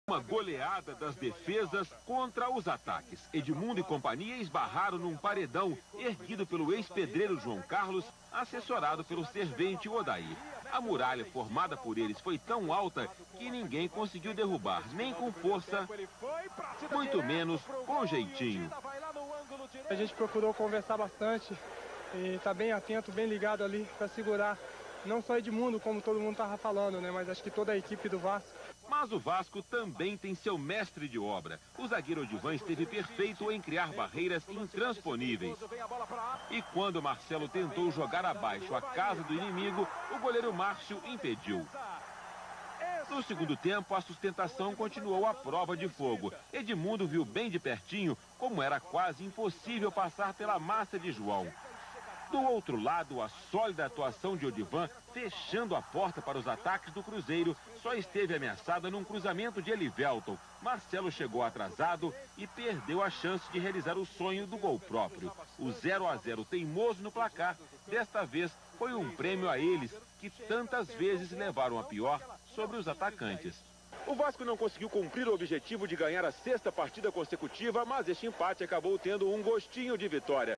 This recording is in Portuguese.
Uma goleada das defesas contra os ataques. Edmundo e companhia esbarraram num paredão erguido pelo ex-pedreiro João Carlos, assessorado pelo servente Odair. A muralha formada por eles foi tão alta que ninguém conseguiu derrubar, nem com força, muito menos com jeitinho. A gente procurou conversar bastante e tá bem atento, bem ligado ali para segurar não só Edmundo, como todo mundo estava falando, né? Mas acho que toda a equipe do Vasco. Mas o Vasco também tem seu mestre de obra. O zagueiro Odivan esteve perfeito em criar barreiras intransponíveis. E quando Marcelo tentou jogar abaixo a casa do inimigo, o goleiro Márcio impediu. No segundo tempo, a sustentação continuou à prova de fogo. Edmundo viu bem de pertinho como era quase impossível passar pela massa de João. Do outro lado, a sólida atuação de Odivan, fechando a porta para os ataques do Cruzeiro, só esteve ameaçada num cruzamento de Elivelton. Marcelo chegou atrasado e perdeu a chance de realizar o sonho do gol próprio. O 0 a 0 teimoso no placar, desta vez foi um prêmio a eles, que tantas vezes levaram a pior sobre os atacantes. O Vasco não conseguiu cumprir o objetivo de ganhar a 6ª partida consecutiva, mas este empate acabou tendo um gostinho de vitória.